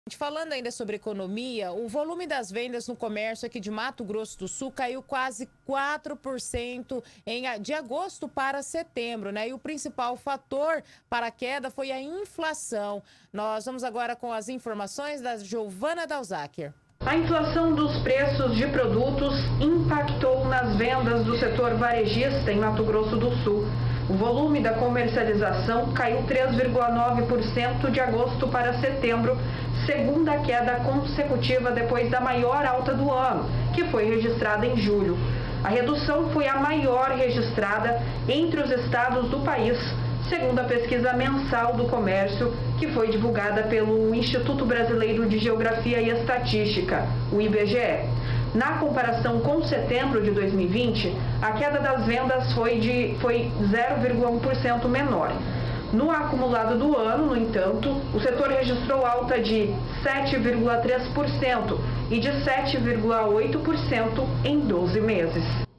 Falando ainda sobre economia, o volume das vendas no comércio aqui de Mato Grosso do Sul caiu quase 4% de agosto para setembro, né? E o principal fator para a queda foi a inflação. Nós vamos agora com as informações da Giovana Dalzacher. A inflação dos preços de produtos impactou nas vendas do setor varejista em Mato Grosso do Sul. O volume da comercialização caiu 3,9% de agosto para setembro, segunda queda consecutiva depois da maior alta do ano, que foi registrada em julho. A redução foi a maior registrada entre os estados do país, segundo a pesquisa mensal do comércio, que foi divulgada pelo Instituto Brasileiro de Geografia e Estatística, o IBGE. Na comparação com setembro de 2020, a queda das vendas foi 0,1% menor. No acumulado do ano, no entanto, o setor registrou alta de 7,3% e de 7,8% em 12 meses.